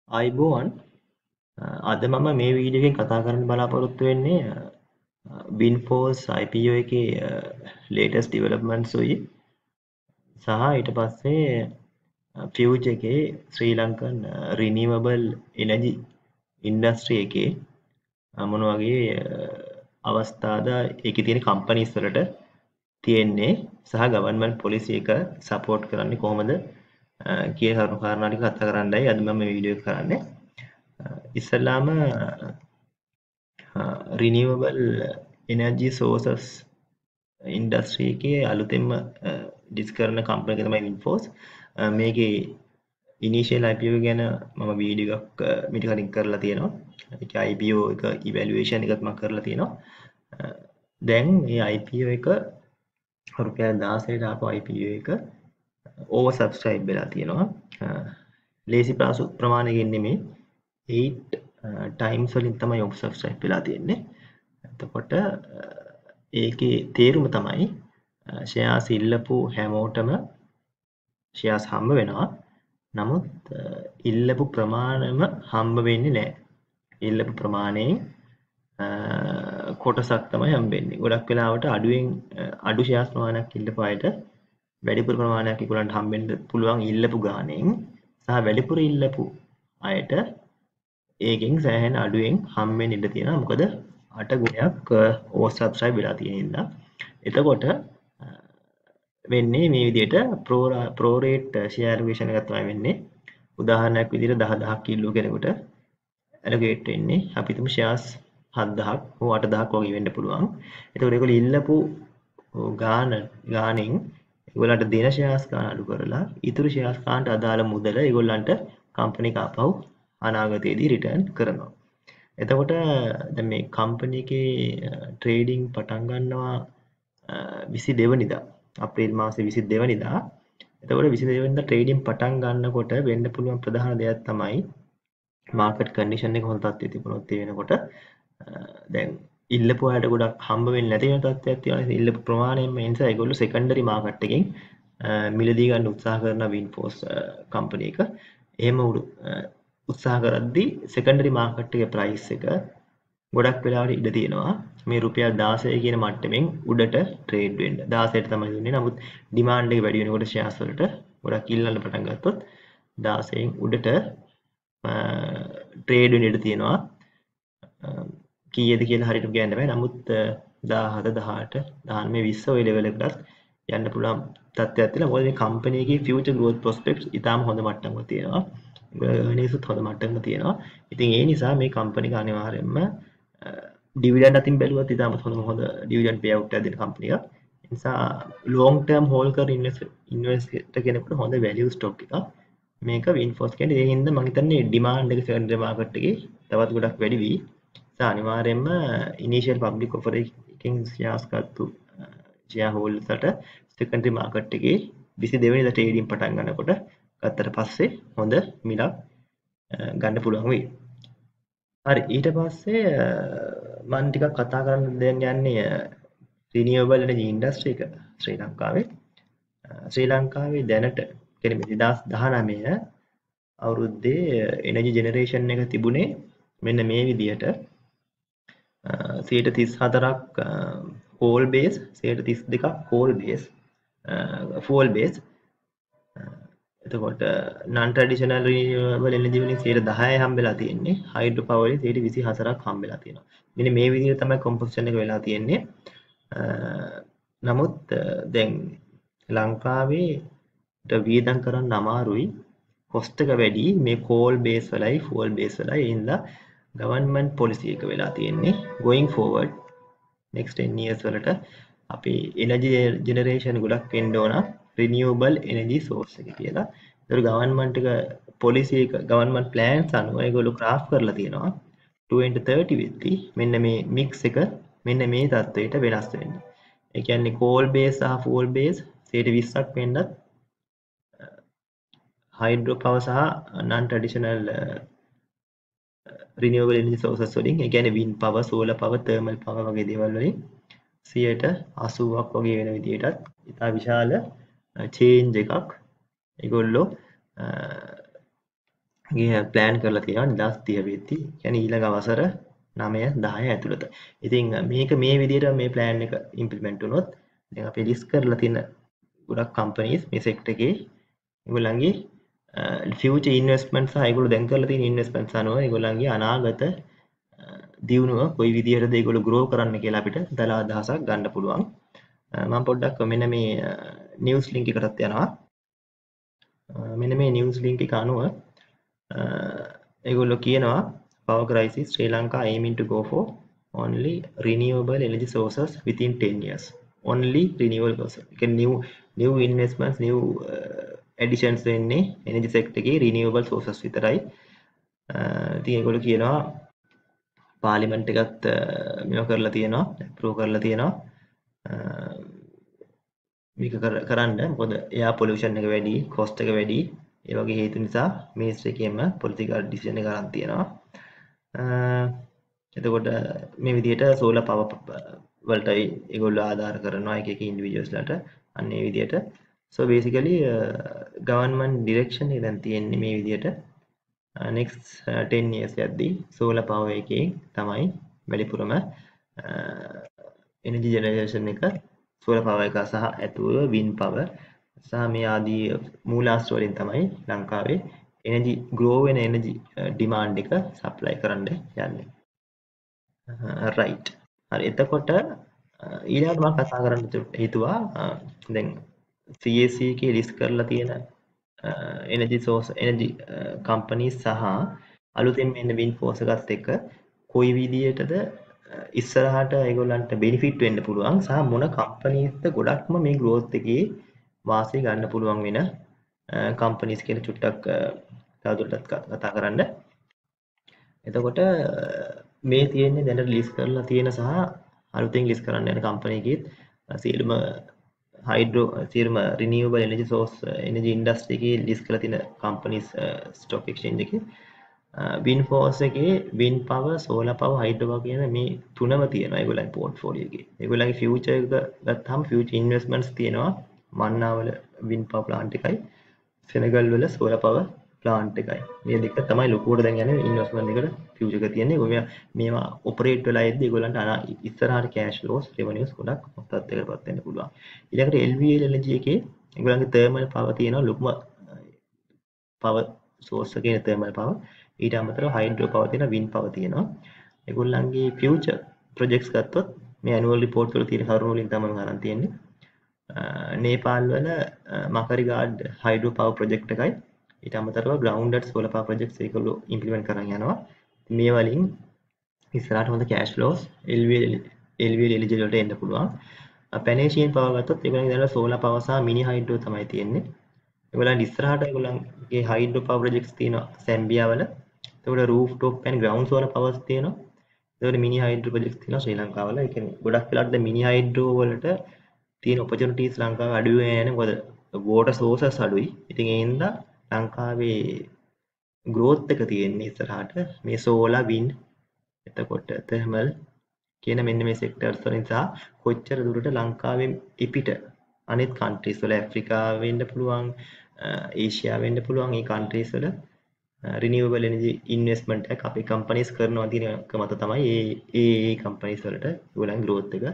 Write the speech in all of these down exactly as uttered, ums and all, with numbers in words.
අයිබෝවන් අද මම මේ වීඩියෝ එකෙන් කතා කරන්න බලාපොරොත්තු වෙන්නේ වින්ෆෝස් I P O එකේ ලේටස්ට් ඩිවෙලොප්මන්ට්ස් උයි සහ ඊට පස්සේ ෆියුචර් එකේ Sri Lankan renewable energy industry එකේ මොන වගේ අවස්ථාද ඒකේ තියෙන කම්පනීස් වලට තියෙන්නේ සහ ගවර්න්මන්ට් පොලිසි එක සපෝට් කරන්නේ කොහොමද කියන කරුණු කාරණා ටික කතා කරන්නයි අද මම මේ වීඩියෝ එක කරන්නේ. ඉස්සල්ලාම රිනිවබල් එනර්ජි සෝසස් ඉන්ඩස්ට්‍රි එකේ අලුතෙන්ම ඩිස් කරන කම්පනි එක තමයි වින්ෆෝස්. මේකේ ඉනිෂියල් I P O ගැන මම වීඩියෝ එකක් මීට කලින් කරලා තියෙනවා. ඒක I P O එක ඉවැලුවේෂන් එකත් මම කරලා තියෙනවා. දැන් මේ I P O එක රුපියල් දහසකට ආපු I P O එක ඕවර් සබ්ස්ක්‍රයිබ් වෙලා තියෙනවා. ලේසි ප්‍රාසු ප්‍රමාණයකින් නෙමෙයි eight ටයිම්ස් වලින් තමයි ඕවර් සබ්ස්ක්‍රයිබ් වෙලා තියෙන්නේ. එතකොට ඒකේ තේරුම තමයි ෂෙයාර්ස් ඉල්ලපු හැමෝටම ෂෙයාර්ස් හම්බ වෙනවා. නමුත් ඉල්ලපු ප්‍රමාණයම හම්බ වෙන්නේ නැහැ. ඉල්ලපු ප්‍රමාණයෙන් කොටසක් තමයි හම්බෙන්නේ. ගොඩක් වෙලාවට අඩුවෙන් අඩු ෂෙයාර්ස් ප්‍රමාණයක් ඉල්ලපු අයට වැඩිපුර ප්‍රමාණයක් ඒගොල්ලන්ට හම්බෙන්න පුළුවන් ඉල්ලපු ගාණෙන් සහ වැඩිපුර ඉල්ලපු අයට ඒකෙන් සෑහෙන අඩුවෙන් හම්බෙන්න ඉඩ තියෙනවා. මොකද අට ගුණයක් ඕවර් සබ්ස්ක්‍රයිබ් වෙලා තියෙන හින්දා. එතකොට වෙන්නේ මේ විදිහට pro pro rate share allocation එකක් තමයි වෙන්නේ. උදාහරණයක් විදිහට දහ දහක් ඉල්ලුව කෙනෙකුට ඇලොකේට් වෙන්නේ අපි තුමු ෂෙයාර්ස් හත් දහක් හෝ අට දහක් වගේ වෙන්න පුළුවන්. එතකොට ඒගොල්ලෝ ඉල්ලපු ගාන ගානෙන් ඒගොල්ලන්ට දෙන ෂෙයාර්ස් ගාන අඩු කරලා ඉතුරු ෂෙයාර්ස් ගානට අදාළ මුදල ඒගොල්ලන්ට කම්පැනි එක ආපහු අනාගතයේදී රිටර්න් කරනවා. එතකොට දැන් මේ කම්පැනි එකේ ට්‍රේඩින් පටන් ගන්නවා විසි දෙක වෙනිදා අප්‍රේල් මාසේ විසි දෙක වෙනිදා. එතකොට විසි දෙක වෙනිදා ට්‍රේඩින් පටන් ගන්නකොට වෙන්න පුළුවන් ප්‍රධාන දෙයක් තමයි මාකට් කන්ඩිෂන් එක හොඳ තත්ත්වයේ තිබුණොත් ඒ වෙනකොට දැන් ඉල්ලපු අයට ගොඩක් හම්බ වෙන්නේ නැති වෙන තත්ත්වයක් තියෙනවා. ඉල්ලපු ප්‍රමාණයෙන් මේ නිසා ඒගොල්ලෝ සෙකන්ඩරි මාකට් එකෙන් මිලදී ගන්න උත්සාහ කරන වින්ෆෝස් කම්පැනි එක. එහෙම උත්සාහ කරද්දී සෙකන්ඩරි මාකට් එකේ ප්‍රයිස් එක ගොඩක් වෙලාවට ඉඩ තියෙනවා මේ රුපියල් දාසය කියන මට්ටමින් උඩට ට්‍රේඩ් වෙන්න. දාසයට තමයි දුන්නේ. නමුත් ඩිමාන්ඩ් එක වැඩි වෙනකොට ෂෙයාර්ස් වලට ගොඩක් ඉල්ලන්න පටන් ගත්තොත් දාසයෙන් උඩට ට්‍රේඩ් වෙන්න ඉඩ තියෙනවා. කීයද කියලා හරියට කියන්න බෑ. නමුත් දහහත දහඅට දහනවය විස්ස ඔය ලෙවල් එකකට යන්න පුළුවන් තත්ත්වයක් තියෙනවා. මොකද මේ කම්පැනි එකේ ෆියුචර් growth prospects ඉතාම හොඳ මට්ටමක තියෙනවා. earnings උත් හොඳ මට්ටමක තියෙනවා. ඉතින් ඒ නිසා මේ කම්පැනි එක අනිවාර්යයෙන්ම ඩිවිඩන්ඩ් අතින් බැලුවත් ඉතාම හොඳ හොඳ ඩිවිඩන්ඩ් පේ අවුට් එකක් දෙන කම්පැනි එකක්. ඒ නිසා long term hold කර ඉන්වෙස්ටර් කෙනෙකුට හොඳ value stock එකක්. මේක වින්ෆෝස් කියන්නේ. ඒ හින්දා මම හිතන්නේ demand එක secondary market එකේ තවත් ගොඩක් වැඩි වෙයි. අනිවාර්යෙන්ම ඉනිෂියල් පබ්ලික් ඔෆර් එකකින් ෂෙයාර්ස් ගත්තු ෂෙයාර් හෝල්ඩර්ස්ට සෙකන්ඩරි මාකට් එකේ විසි දෙක වෙනිදා ට්‍රේඩින් පටන් ගන්නකොට ගත්තට පස්සේ හොඳ මිලක් ගන්න පුළුවන් වෙයි. හරි ඊට පස්සේ මම ටිකක් කතා කරන්න දැන් යන්නේ රිනියුවබල් එනර්ජි ඉන්ඩස්ට්‍රි එක ශ්‍රී ලංකාවේ. ශ්‍රී ලංකාවේ දැනට කියන්නේ දෙදාස් දහනවය අවුරුද්දේ එනර්ජි ජෙනරේෂන් එක තිබුණේ මෙන්න මේ විදියට සියයට තිස් හතරක් කෝල් බේස් සියයට තිස් දෙකක් කෝල් බේස් ෆුවල් බේස්. එතකොට non traditional renewable energy වලින් සියයට දහය හම්බෙලා තියෙන්නේ. හයිඩ්‍රෝ පවර් වලින් සියයට විසි හතරක් හම්බෙලා තියෙනවා. මෙන්න මේ විදිහට තමයි කොම්පොසිෂන් එක වෙලා තියෙන්නේ. නමුත් දැන් ලංකාවේ වියදම් කරන්න අමාරුයි. කොස්ට් එක වැඩි මේ කෝල් බේස් වලයි ෆුවල් බේස් වලයි. ඒ හින්දා ගවර්න්මන්ට් පොලිසි එක වෙලා තියෙන්නේ going forward next ten years වලට අපි එනර්ජි ජෙනරේෂන් ගොඩක් වෙන්න ඕන renewable energy source එක කියලා. ඒතර ගවර්න්මන්ට් එක පොලිසි එක ගවර්න්මන්ට් ප්ලෑන්ස් අනුව ඒගොල්ලෝ ක්‍රාෆ්ට් කරලා තියෙනවා twenty thirty වෙද්දී මෙන්න මේ මික්ස් එක මෙන්න මේ තත්ත්වයට වෙනස් වෙන්න. ඒ කියන්නේ coal base සහ fuel base සියයට විස්සක් වෙන්නත් hydro power සහ non traditional renewable energy sources වලින් ඒ කියන්නේ wind power, solar power, thermal power වගේ දේවල් වලින් සියයට අසූවක් වගේ වෙන විදිහටත් ඉතා විශාල චේන්ජ් එකක් ඒගොල්ලෝ ගේ ප්ලෑන් කරලා තියෙනවා දෙදාස් තිහ වෙද්දී. කියන්නේ ඊළඟ වසර නවය දහය ඇතුළත. ඉතින් මේක මේ විදිහට මේ ප්ලෑන් එක ඉම්ප්ලිමන්ට් වුණොත් දැන් අපි ලිස්ට් කරලා තියෙන ගොඩක් කම්පනීස් මේ සෙක්ටර් එකේ ඒගොල්ලන්ගේ ෆියුචර් ඉන්වෙස්ට්මන්ට් සහ ඒගොල්ලෝ දැන් කරලා තියෙන ඉන්වෙස්ට්මන්ට්ස් අනුව ඒගොල්ලන්ගේ අනාගත දියුණුව කොයි විදිහටද ඒගොල්ලෝ ග්‍රෝ කරන්න කියලා අපිට දල අදහසක් ගන්න පුළුවන්. මම පොඩ්ඩක් මෙන්න මේ නිවුස් ලින්ක් එකටත් යනවා. මෙන්න මේ නිවුස් ලින්ක් එක අනුව ඒගොල්ලෝ කියනවා power crisis Sri Lanka aiming to go for only renewable energy sources within ten years. Only renewable sources. Can new new investments, new uh, additions වෙන්නේ energy sector එකේ renewable sources විතරයි. ඉතින් ඒගොල්ලෝ කියනවා පාර්ලිමේන්ට් එකත් මේව කරලා තියෙනවා, අප්‍රූව් කරලා තියෙනවා. මේක කරන්න මොකද එයා පොලියුෂන් එක වැඩි, කොස්ට් එක වැඩි. ඒ වගේ හේතු නිසා මිනිස්ට්‍රි එකේම පොලිටිකල් ඩිසිෂන් එක අරන් තියෙනවා. එතකොට මේ විදිහට සෝලර් පවර් වලට ඒගොල්ලෝ ආධාර කරනවා එක එක ඉන්ඩිවිජුවල්ස්ලාට අන්න ඒ විදිහට. so basically government direction එක දැන් තියෙන්නේ මේ විදිහට next ten years යද්දී solar power එකේ තමයි වැඩිපුරම energy generation එක solar power එක සහ ඇතුව wind power සහ මේ ආදී මූලාශ්‍ර වලින් තමයි ලංකාවේ energy grow වෙන energy demand එක supply කරන්න යන්නේ. right. හරි එතකොට ඊළඟට මම කතා කරන්න හිතුවා දැන් C A C එකේ ලිස්ට් කරලා තියෙන energy source energy companies සහ අලුතෙන් එන wind force එකත් එක්ක කොයි විදියටද ඉස්සරහට ඒගොල්ලන්ට benefit වෙන්න පුළුවන් සහ මොන companiesද ගොඩක්ම මේ growth එකේ වාසිය ගන්න පුළුවන් වෙන companies කියලා චුට්ටක් තවදුරටත් කතා කරන්න. එතකොට මේ තියෙන්නේ දැනට ලිස්ට් කරලා තියෙන සහ අලුතෙන් ලිස්ට් කරන්න යන company එකෙත් සියලුම hydro සියලුම renewable energy source energy industry එකේ ලිස්ට් කරලා තියෙන companies stock exchange එකේ wind force එකේ wind power solar power hydro power කියන මේ තුනම තියෙනවා ඒගොල්ලන්ගේ portfolio එකේ. ඒගොල්ලන්ගේ future එක ගත්තාම future investments තියෙනවා මන්නාවල wind power plant එකයි සෙනගල් වල solar power plant එකයි. මේ දෙක තමයි ලොකුවට දැන් යන්නේ investment එකට future එක තියෙන්නේ. ඔය මේවා operate වෙලා ඉද්දි ඒගොල්ලන්ට ඉස්සරහට cash flows revenues ගොඩක් තත්ත්වයකටපත් වෙන්න පුළුවන්. ඊළඟට L V L energy එකේ ඒගොල්ලන්ගේ thermal power තියෙනවා ලොකුම power source එකේ thermal power. ඊට අමතරව hydro power තියෙනවා wind power තියෙනවා. ඒගොල්ලන්ගේ future projects ගත්තොත් මේ annual report වල තියෙන කරුණු වලින් තමයි මම අරන් තියෙන්නේ. නේපාල් වල මකරිගාඩ් හයිඩ්‍රෝ පවර් ප්‍රොජෙක්ට් එකයි ඊට අමතරව ග්‍රවුන්ඩඩ් සෝලර් පවර් ප්‍රොජෙක්ට්ස් ඒකලු ඉම්ප්ලිමන්ට් කරන් යනවා. මේ වලින් ඉස්සරහට හොඳ cash flows L V L L V L eligible වලට එන්න පුළුවන්. පැනේෂියන් පවර් ගත්තොත් ඒගොල්ලන්ගේ දැන් සෝලර් පවර් සහ මිනි හයිඩ්‍රෝ තමයි තියෙන්නේ. ඒගොල්ලන් ඉස්සරහට ඒගොල්ලන්ගේ හයිඩ්‍රෝ පවර් ප්‍රොජෙක්ට්ස් තියෙනවා සැම්බියා වල. ඒකට roof top and ground solar powers තියෙනවා. ඒකට මිනි හයිඩ්‍රෝ ප්‍රොජෙක්ට්ස් තියෙනවා ශ්‍රී ලංකාව වල. ඒ කියන්නේ ගොඩක් වෙලාවට මිනි හයිඩ්‍රෝ වලට තියෙන opportunities ලංකාවේ අඩු වෙන මොකද water sources අඩුයි. ඉතින් ඒ හින්දා ලංකාවේ growth එක තියෙන්නේ ඉස්සරහට මේ solar wind එතකොට thermal කියන මෙන්න මේ sectors වලින් සහ කොච්චර දුරට ලංකාවෙන් පිට අනිත් countries වල ඇෆ්‍රිකා වෙන්න පුළුවන් ඒෂියා වෙන්න පුළුවන් මේ countries වල renewable energy investment එක අපේ companies කරනවා කියන එක මත තමයි ඒ ඒ companies වලට ඒගොල්ලන්ගේ growth එක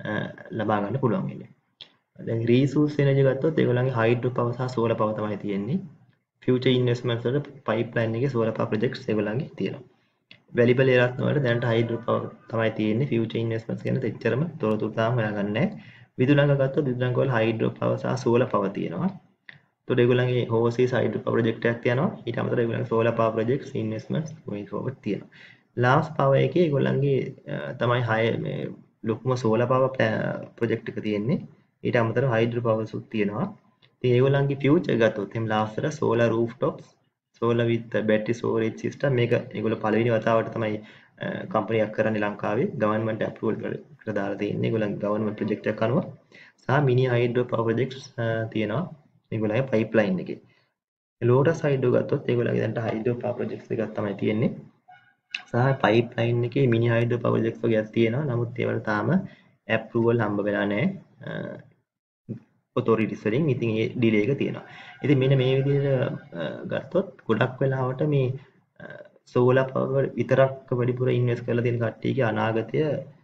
ලබා ගන්න පුළුවන් වෙන්නේ. දැන් resource energy ගත්තොත් ඒගොල්ලන්ගේ hydro power සහ solar power තමයි තියෙන්නේ. future investments වලට pipeline එකේ solar power projects ඒගොල්ලන්ගේ තියෙනවා. valuable එරත්න වලට දැනට hydro power තමයි තියෙන්නේ. future investments ගැන තෙච්චරම තොරතුරු තාම හොයාගන්න නැහැ. විදුලංග ගත්තොත් විදුලංග වල hydro power සහ solar power තියෙනවා. ඒතකොට ඒගොල්ලන්ගේ overseas hydro power project එකක් තියෙනවා. ඊට අමතරව ඒගොල්ලන්ගේ solar power projects investments going forward තියෙනවා. last power එකේ ඒගොල්ලන්ගේ තමයි හය මේ ලොකුම solar power project එක තියෙන්නේ. ඊට අමතරව hydro power සුත් තියෙනවා. ඉතින් ඒගොල්ලන්ගේ future ගත්තොත් එම් last එක solar rooftops, solar with battery storage system මේක ඒගොල්ලෝ පළවෙනි වතාවට තමයි කම්පැනි එකක් කරන්නේ ලංකාවේ government approval එකට දාලා තියෙන්නේ. ඒගොල්ලන්ගේ government project එකක් අනුව සහ mini hydro power projects තියෙනවා. ඒගොල්ලන්ගේ pipeline එකේ. Lotus Hydro ගත්තොත් ඒගොල්ලන්ගේ දැන්ට hydro power projects එකක් තමයි තියෙන්නේ. සහ pipeline එකේ mini hydro power projects වගේක් තියෙනවා. නමුත් ඒවල තාම approval හම්බ වෙලා නැහැ. ඔතොරිටිස් වලින් ඉතින් ඒ ඩිලේ එක තියෙනවා. ඉතින් මෙන්න මේ විදිහට ගත්තොත් ගොඩක් වෙලාවට මේ සෝලාර් පවර් විතරක් වැඩිපුර ඉන්වෙස්ට් කරලා තියෙන කට්ටියගේ අනාගතය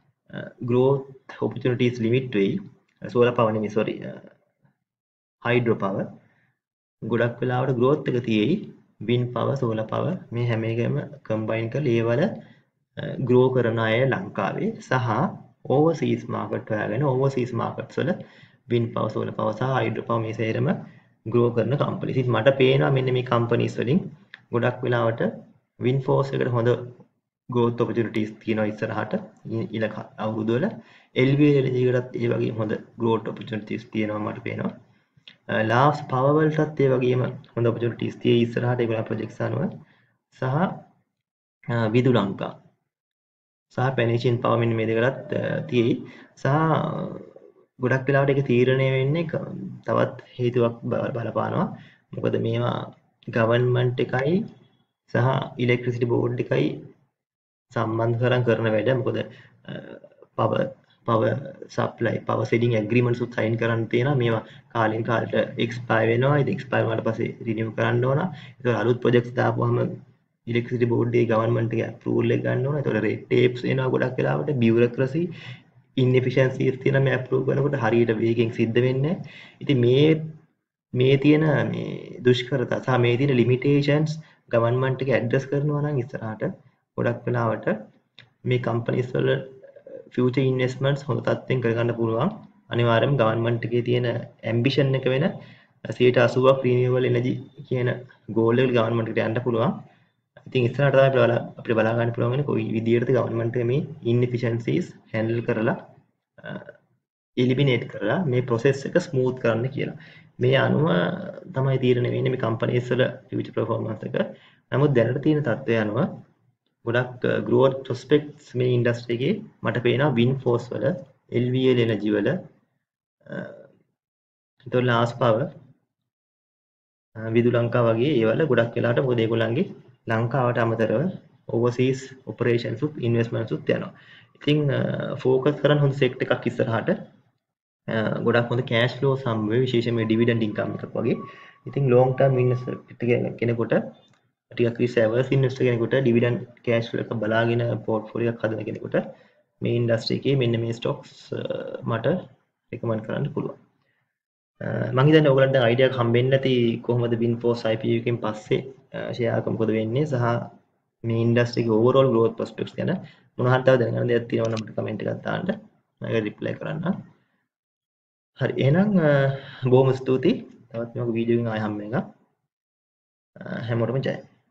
growth opportunities limit වෙයි. සෝලාර් පවර් නෙමෙයි sorry හයිඩ්‍රෝ පවර් ගොඩක් වෙලාවට growth එක තියෙයි. wind power solar power මේ හැම එකම combine කරලා ඒ වල grow කරන අය ලංකාවේ සහ overseas market හොයාගෙන overseas markets වල wind power solar power සහ hydro power මේ සේරම grow කරන companies. ඉතින් මට පේනවා මෙන්න මේ companies වලින් ගොඩක් වෙලාවට wind force එකට හොඳ growth opportunities තියෙනවා ඉස්සරහට ඊළ අවුරුදු වල. L V Energy එකටත් ඒ වගේ හොඳ growth opportunities තියෙනවා මට පේනවා. Last power වලටත් ඒ වගේම හොඳ opportunities තියෙයි ඉස්සරහට ඒගොල්ලෝ projects අනුව සහ විදු ලංකා සහ පැනිෂන් පවර් මෙන්න මේ දෙකටත් තියෙයි සහ ගොඩක් වෙලාවට ඒක තීරණය වෙන්නේ තවත් හේතුවක් බලපානවා. මොකද මේවා ගවර්න්මන්ට් එකයි සහ ඉලෙක්ට්‍රිසිටි බෝඩ් එකයි සම්බන්ධ කරන් කරන වැඩ. මොකද power power supply power selling agreements උත් සයින් කරන්න තියෙනවා. මේවා කාලෙන් කාලට එක්ස්පයර් වෙනවා. ඉතින් එක්ස්පයර් වුණාට පස්සේ රිනිව් කරන්න ඕන. ඒක අලුත් ප්‍රොජෙක්ට්ස් දාපුවාම ඉලෙක්ට්‍රිසිටි බෝඩ් එකේ ගවර්න්මන්ට් එකේ අප්‍රූවල් එක ගන්න ඕන. ඒතකොට රෙඩ් ටේප්ස් එනවා ගොඩක් වෙලාවට බියුරොක්‍රසි ඉන්එෆිෂන්සිස් තියෙන මේ අප්‍රූව් කරනකොට හරියට වේගෙන් සිද්ධ වෙන්නේ නැහැ. ඉතින් මේ මේ තියෙන මේ දුෂ්කරතා සහ මේ තියෙන ලිමිටේෂන්ස් ගවර්න්මන්ට් එක ඇඩ්‍රස් කරනවා නම් ඉස්සරහට ගොඩක් වෙලාවට මේ කම්පනීස් වල ෆියුචර් ඉන්වෙස්ට්මන්ට්ස් හොඳ තත්ත්වෙන් කරගන්න පුළුවන්. අනිවාර්යයෙන්ම ගවර්න්මන්ට් එකේ තියෙන ඇම්බිෂන් එක වෙන සියයට අසූවක් රිනියුවබල් එනර්ජි කියන ගෝල් එක ගවර්න්මන්ට් එකට යන්න පුළුවන්. ඉතින් ඉස්සරහට තමයි අපිට අපිට බලා ගන්න පුළුවන් වෙන්නේ කොයි විදියටද ගවර්න්මන්ට් එක මේ ඉන්එෆිෂන්සිස් හැන්ඩල් කරලා එලිමිනේට් කරලා මේ process එක ස්මූත් කරන්න කියලා. මේ අනුව තමයි තීරණය වෙන්නේ මේ කම්පනීස් වල ෆියුචර් පර්ෆෝමන්ස් එක. නමුත් දැනට තියෙන තත්ත්වය අනුව ගොඩක් growth prospects මේ ඉන්ඩස්ට්‍රි එකේ මට පේනවා wind force වල L V L energy වල ඒතකොට last power විදු ලංකා වගේ ඒවල ගොඩක් වෙලාවට මොකද ඒගොල්ලන්ගේ ලංකාවට අමතරව overseas operations උත් investments උත් යනවා. ඉතින් focus කරන් හොඳ sector එකක් ඉස්සරහට ගොඩක් හොඳ cash flow හම්බ වෙයි විශේෂයෙන්ම dividend income එකක් වගේ. ඉතින් long term investor කෙනෙකුට ටිකක් risk averse investor කෙනෙකුට dividend cash flow එක බලාගෙන portfolio එකක් හදන කෙනෙකුට මේ industry එකේ මෙන්න මේ stocks මට recommend කරන්න පුළුවන්. මම හිතන්නේ ඔයගලන්ට idea එකක් හම්බෙන්නේ නැති කොහොමද Winforce I P O එකෙන් පස්සේ share එක මොකද වෙන්නේ සහ මේ industry එකේ overall growth prospects ගැන මොනවා හරි තව දැනගන්න දෙයක් තියෙනවා නම් අපිට comment එකක් දාන්න. මම ඒක reply කරන්න. හරි එහෙනම් බොහොම ස්තුතියි. තවත් මේ වගේ වීඩියෝ එකකින් ආයෙ හම්බ වෙනවා. හැමෝටම ජය.